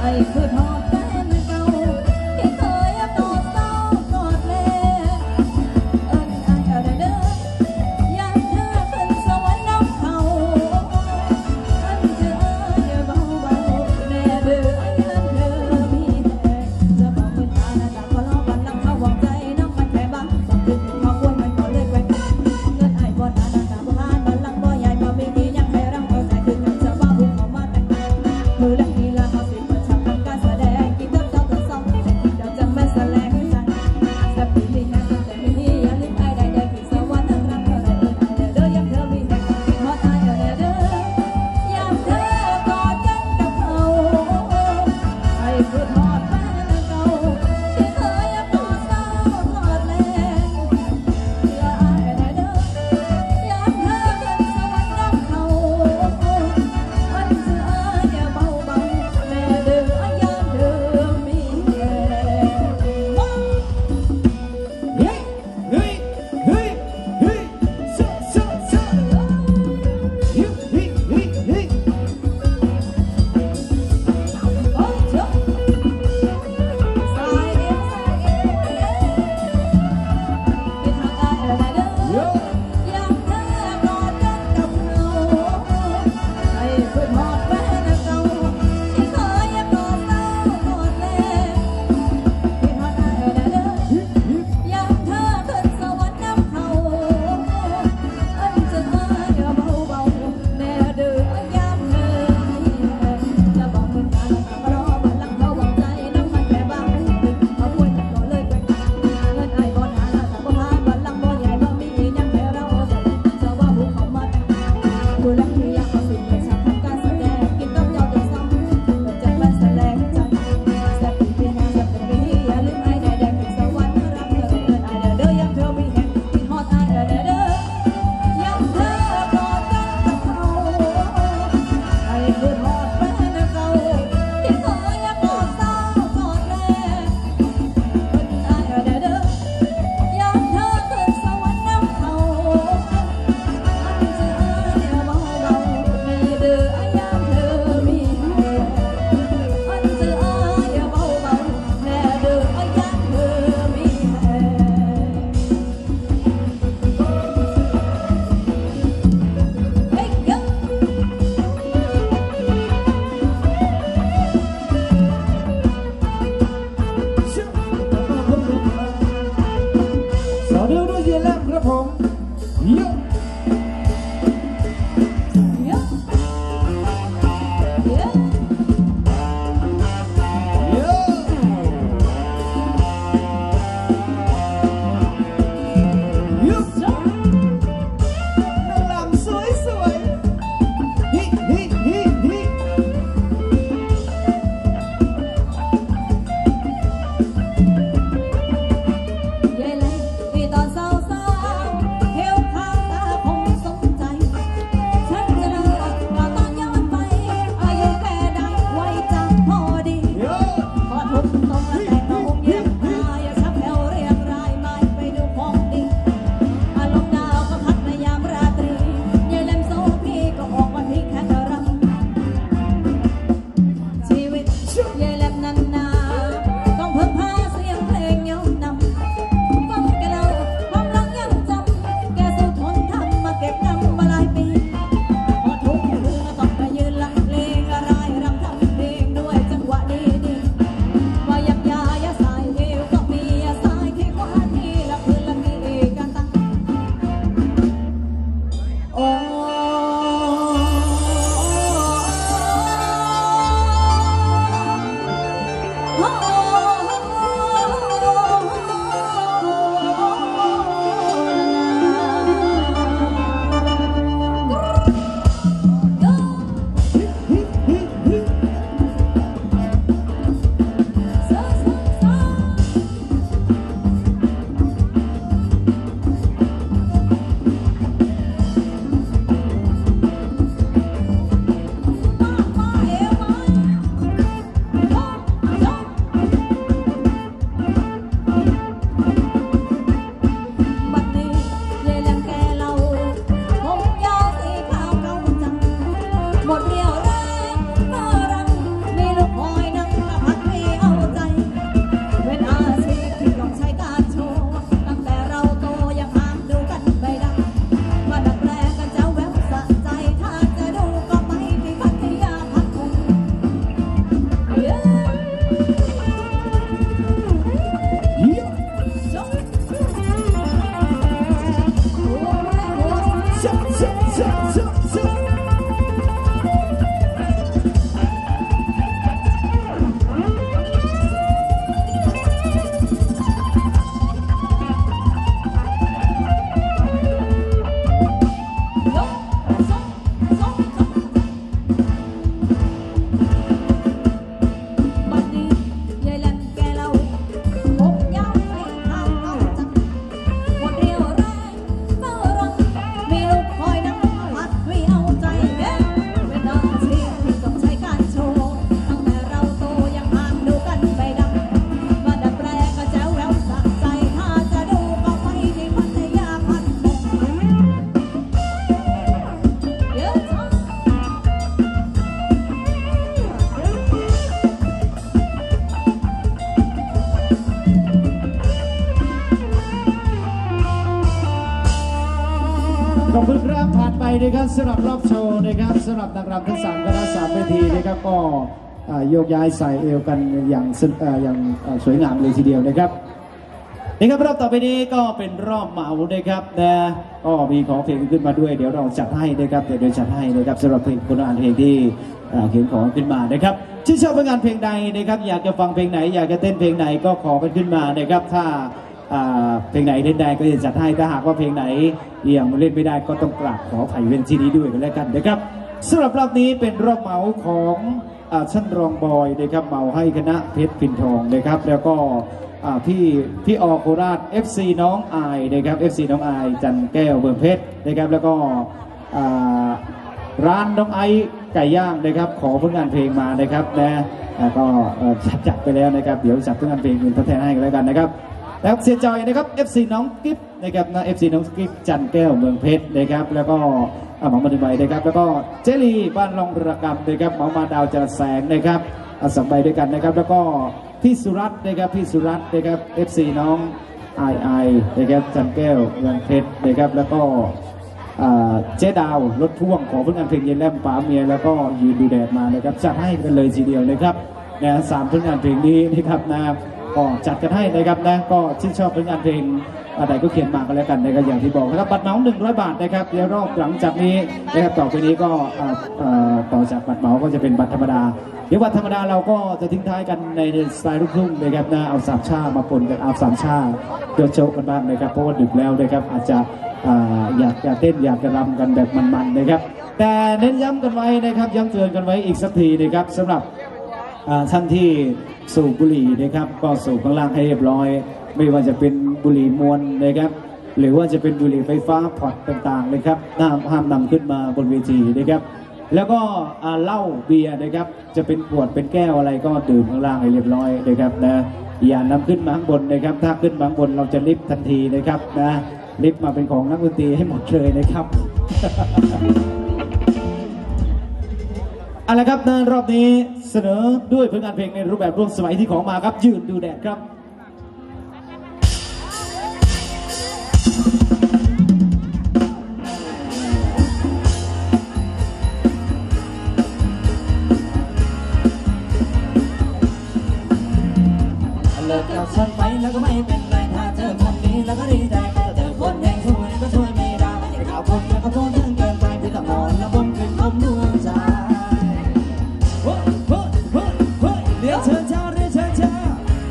เอบคุณครับผ่านไปนะครับสำหรับรอบโชว์นะครับสำหรับนางรำทั้ง3คณะ3 เวทีนะครับก็โยกย้ายใส่เอวกันอย่างสวยงามเลยทีเดียวนะครับนี่ครับรอบต่อไปนี้ก็เป็นรอบเหมานะครับนะก็มีของเพลงขึ้นมาด้วยเดี๋ยวเราจัดให้นะครับเดี๋ยวจัดให้นะครับสำหรับเพลงคนอ่านเพลงที่เขียนของขึ้นมานะครับชื่นชอบงานเพลงใดนะครับอยากจะฟังเพลงไหนอยากจะเต้นเพลงไหนก็ขอกันขึ้นมานะครับถ้าเพลงไหนเล่นได้ก็จะจัดให้ถ้าหากว่าเพลงไหนยังเล่นไม่ได้ก็ต้องกราบขออภัยเว้นที่นี้ด้วยกันแล้วกันนะครับสำหรับรอบนี้เป็นรอบเหมาของชั้นรองบอยนะครับเหมาให้คณะเพชรปิ่นทองนะครับแล้วก็พี่อโคราช FC น้องอายนะครับ FC น้องอายจันแก้วเมืองเพชรนะครับแล้วก็ร้านน้องไอไก่ย่างนะครับขอผลงานเพลงมานะครับนะก็จัดไปแล้วนะครับเดี๋ยวจัดผลงานเพลงอื่นทดแทนให้กันแล้วกันนะครับแล้วเสียใจนะครับ FC น้องกิฟนะครับนะ FC น้องกิฟจันแก้วเมืองเพชรนะครับแล้วก็หมอมาดีใบนะครับแล้วก็เจลีบ้านลองระกำนะครับหมอมาดาวจรัสแสงนะครับสองใบด้วยกันนะครับแล้วก็พี่สุรัตน์นะครับพี่สุรัตน์นะครับ FC น้องไอนะครับจันแก้วเมืองเพชรนะครับแล้วก็เจ๊ดาวรถพ่วงของผลงานเพลงเย็นแลมป๋าเมียแล้วก็ยืนดูแดดมานะครับจัดให้กันเลยทีเดียวนะครับนะ3ผลงานเพลงนี้นะครับนะก็จัดกันให้นะครับนะก็ชื่นชอบผลงานเพลงอะไรก็เขียนมากันแล้วกันนะครับอย่างที่บอกนะครับบัตรเหมา100 บาทนะครับเดี๋ยวรอบหลังจากนี้นะครับต่อไปนี้ก็ต่อจากบัตรเหมาก็จะเป็นบัตรธรรมดาเดี๋ยวบัตรธรรมดาเราก็จะทิ้งท้ายกันในสไตล์ลูกทุ่งนะครับนะเอา3 ชามาปนกันเอา3 ชาเดี๋ยวโชว์กันบ้างนะครับเพราะว่าดึกแล้วนะครับอาจจะอยากจะเต้นอยากจะรำกันแบบมันๆนะครับแต่เน้นย้ำกันไว้นะครับย้ำเตือนกันไว้อีกสักทีนะครับสำหรับท่านที่สูบบุหรี่นะครับก็สูบข้างล่างให้เรียบร้อยไม่ว่าจะเป็นบุหรี่มวลนะครับหรือว่าจะเป็นบุหรี่ไฟฟ้าพอร์ตต่างๆนะครับห้ามนำขึ้นมาบนเวทีนะครับแล้วก็เหล้าเบียร์นะครับจะเป็นขวดเป็นแก้วอะไรก็ดื่มข้างล่างให้เรียบร้อยนะครับนะอย่านำขึ้นมาข้างบนนะครับถ้าขึ้นมาข้างบนเราจะลิฟต์ทันทีนะครับนะลิฟต์มาเป็นของนักดนตรีให้หมดเลยนะครับเอาละครับในรอบนี้เสนอด้วยผลงานเพลงในรูปแบบร่วมสมัยที่ของมาครับยืนดูแดดครับเลิกกับฉันไปแล้วก็ไม่เป็นไรถ้าเจอคนนี้แล้วก็ดีใจก็เจอคนแห่งช่วยก็ช่วยไม่ได้แต่ข่าวคนก็ขอโทษถึงเกินไปที่ต้องนอนแล้วบนขึ้นลมดวงใจเดี๋ยวเชิญชาเรียกเชิญชา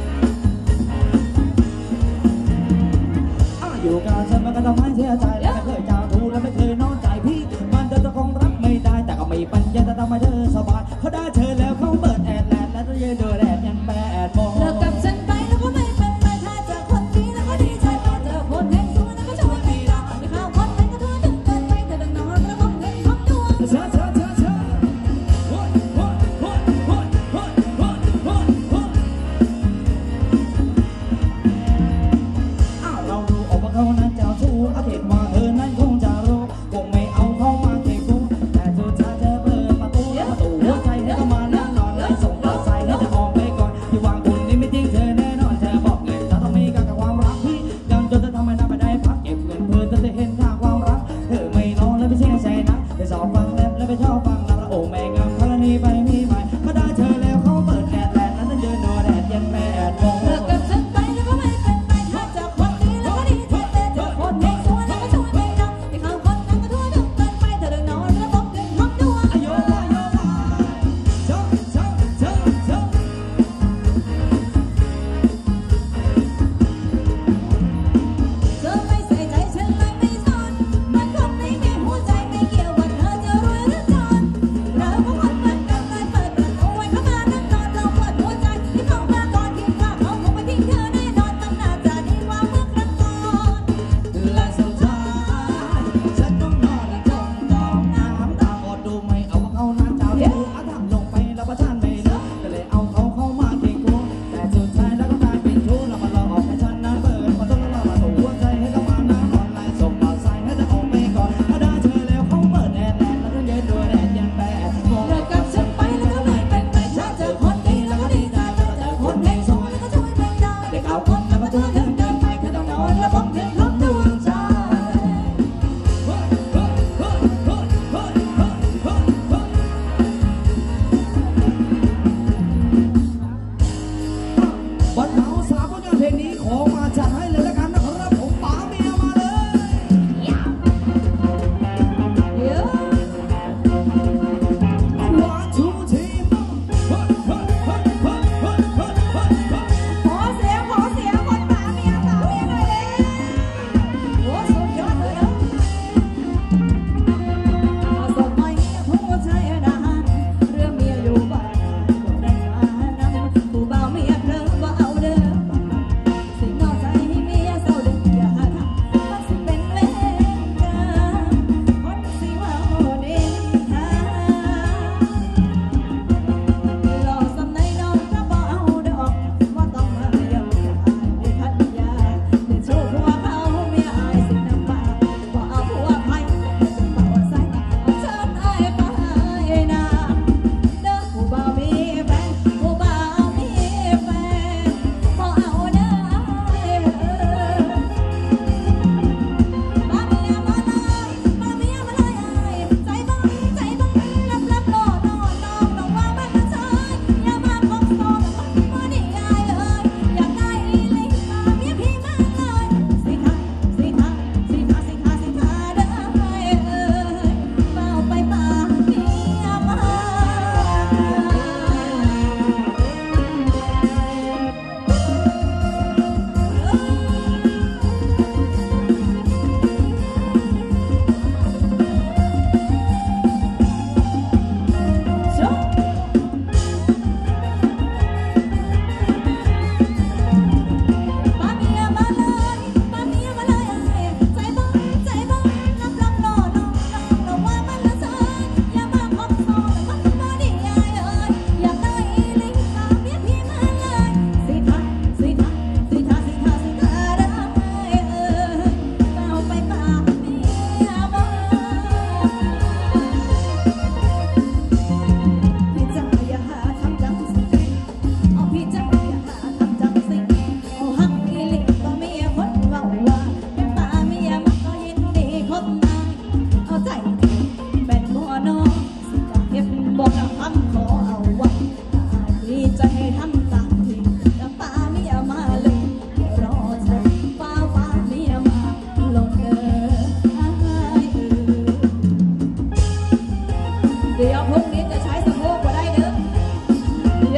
อยู่กับฉันมันก็ทำให้เสียใจและไม่เคยเจ้าทูและไม่เคยนอนใจพี่มันจะคงรับไม่ได้แต่ก็ไม่ปัญญาจะทำให้เธอสบายเขาได้เธอแล้วเขาเปิดแอดแลนด์และจะยืนดูแดดยัน8 โมงเลิกกับฉันไปแล้วก็ไม่เป็นไรถ้าเจอคนนี้แล้วก็ดีใจพอเจอคนแห่งช่วยแล้วก็ช่วยไม่ได้ไม่เข้าคนไหนก็ทั่วถึงเกินไปเธอต้องนอนแล้วผมเงินผมดวงเราดูออกมาเขานั้นเจ้าชู้อาทิตย์มา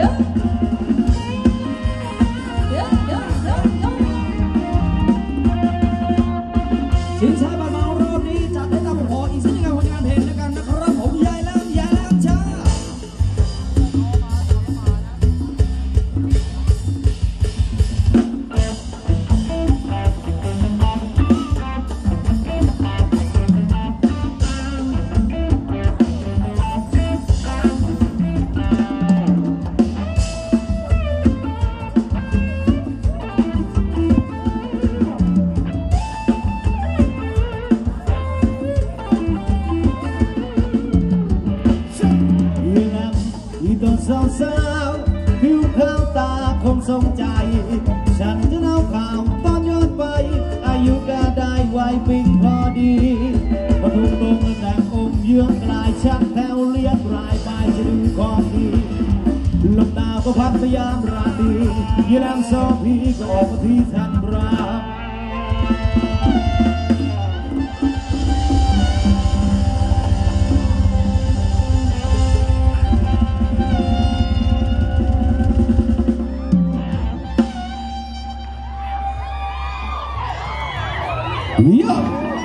ชิงช้าบ้านเมารอบนี้จัดให้ตามผมขออีกสักหนึ่งผลงานเพลงแล้วกันนะครับผมยายแล้วช้าสาวๆผิวขาวตาคงทรงใจฉันจะเล่าข่าวตอนย้อนไปอายุก็ได้วัยปิงพอดีปทุมตรงแต่งองค์เยื้องกลายชักแถวเลี้ยงรายไปจะดูของดีลมหนาวก็พัดพยายามราดียี่แรงซอพีก็ออกมาที่ทันราเยอะ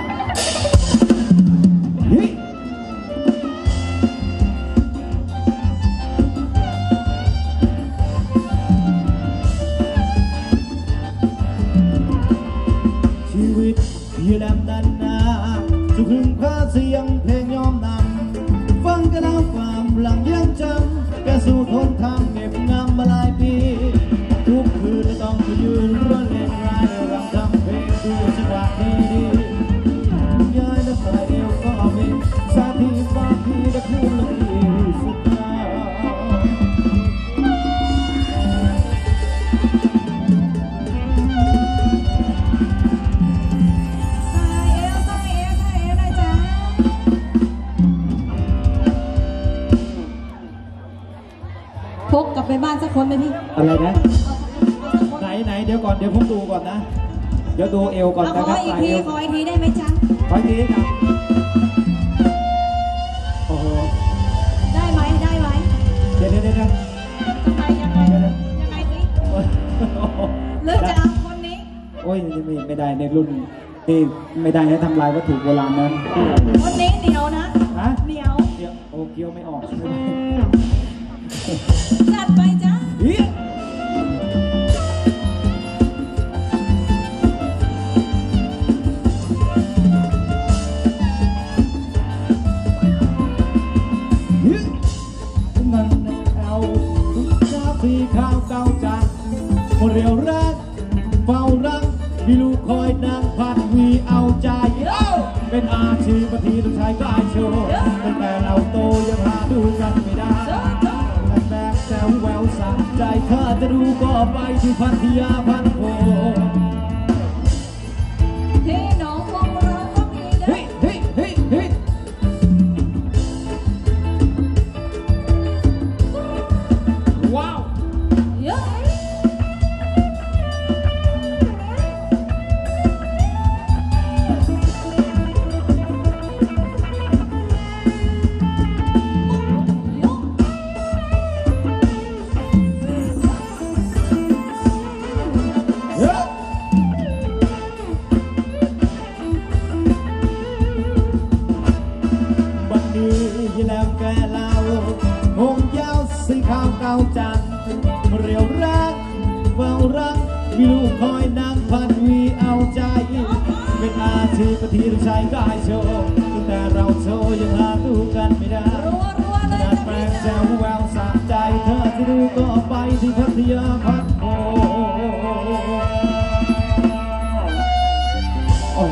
ชีวิตยืนแลมดันนาสุขึงพาเสียงเพลงยอมนำฟังกันแล้วความหลังยังจำแกสู้ทนทำเก็บงำมาหลายปีทุกคืนต้องไปยืนร้อนเล่นรายรำทำเพลงดูจังหวะดีย้ายและใส่เอวก็มีสาธิตบางทีก็คืนละทีสุดยอดพกกลับไปบ้านสักคนไหมพี่อะไรนะไหนเดี๋ยวก่อนเดี๋ยวผมดูก่อนนะเดี๋ยวดูเอวก่อนนะครับขออีกทีได้ไหมจ๊ะขออีกทีครับโอ้โหได้ไหมเดี๋ยวทำไมยังไงสิเลิกจะเอาคนนี้โอ้ยไม่ได้ในรุ่นนี่ไม่ได้นะทำลายวัตถุโบราณนั้นคนนี้เหนียวนะเหนียวโอ้เคี้ยวไม่ออกจัดไปจ้าสีขาวเก่าจังคนเรียวรักเฝ้ารักมีลูกคอยนางพันวีเอาใจเป็นอาชีพที่ต้องใช้ก็อายโชว์ตั้งแต่เราโตยังหาดูกันไม่ได้แบกแซวแววสั่งใจถ้าจะดูก็ไปที่พัทยาพันโพที่น้องของเราก็มีเด้ว้าวแล้วแกเล่าผมยาวสีขาวเก่าจังเรียวรักเฝ้ารักมีลูกคอยนางพันวีเอาใจเป็นอาชีพที่ต้องใช้กายโชว์ตั้งแต่เราโชว์ยังหาดูกันไม่ได้นัดแปลงแซวแววสะใจเธอจะดูก็ไปที่พัทยาพันโพโอ้โห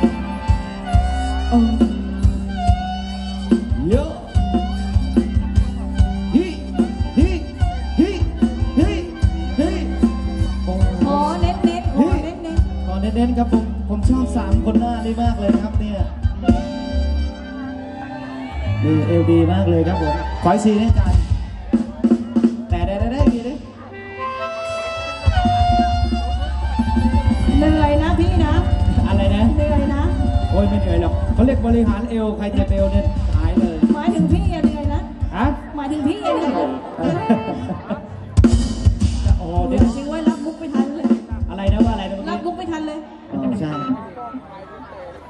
เน้นครับผมชอบ3คนหน้านี่มากเลยครับเนี่ยนี่เอลดีมากเลยครับผมขออีกทีนะจ๊ะแต่ได้ดีดิเหนื่อยนะพี่นะอะไรนะเหนื่อยนะโอ้ยไม่เหนื่อยหรอกเขาเรียกบริหารเอวใครเจ็บเอวเนี่ยหายเลยหมายถึงพี่เหนื่อยนะฮะหมายถึงพี่เหนื่อย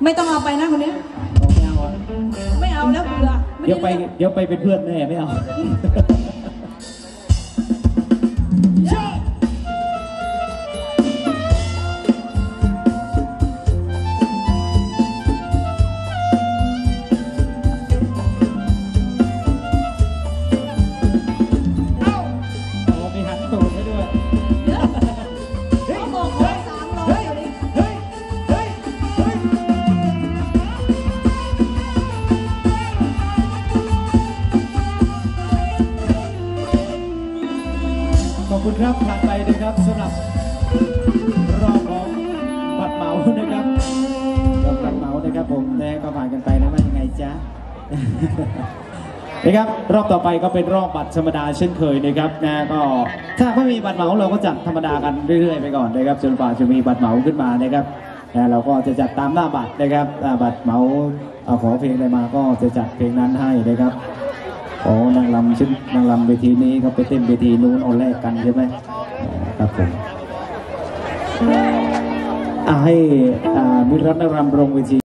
ไม่ต้องเอาไปนะคนนี้ไม่เอาอ่ะไม่เอาแล้วเบื่อม่เดี๋ยวไปเป็นเพื่อนแม่ไม่เอา โอ้มีหันตูดให้ด้วยเดี๋ยวเขาบอกขอ300อยู่นี่เฮ้ย เฮ้ย เฮ้ย ขอบคุณครับผ่านไปนะครับสำหรับรอบของบัตรเหมานะครับรอบบัตรเหมานะครับผมแดงก็ผ่านกันไปนะว่ายังไงจ๊ะ นะครับรอบต่อไปก็เป็นรอบบัตรธรรมดาเช่นเคยนะครับนะก็ถ้าไม่มีบัตรเหมาเราก็จัดธรรมดากันเรื่อยๆไปก่อนนะครับจนกว่าจะมีบัตรเหมาขึ้นมานะครับนะเราก็จะจัดตามหน้าบัตรนะครับบัตรเหมาเอาขอเพลงอะไรมาก็จะจัดเพลงนั้นให้นะครับโอ้นางรำชุดนางรำเวทีนี้เขาไปเต้นเวทีนู้นเอาแลกกันใช่ไหมครับผมให้มิตรรัตนรำลงเวที